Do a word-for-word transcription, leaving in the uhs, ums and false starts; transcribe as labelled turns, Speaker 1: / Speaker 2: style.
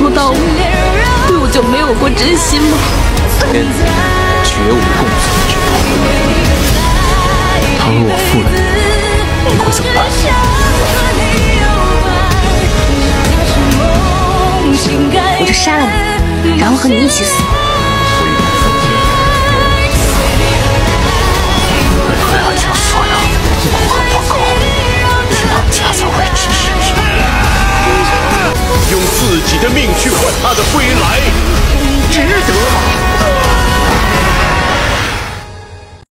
Speaker 1: 不到我，对我就没有过真心吗？
Speaker 2: 天绝无共存之道。倘若我负了你，你会怎么办？
Speaker 1: 我就杀了你，然后和你一起死。
Speaker 2: 为何要将所有无和不公全部加在未知身上？
Speaker 3: 用自己的命去换他的归来，值得吗？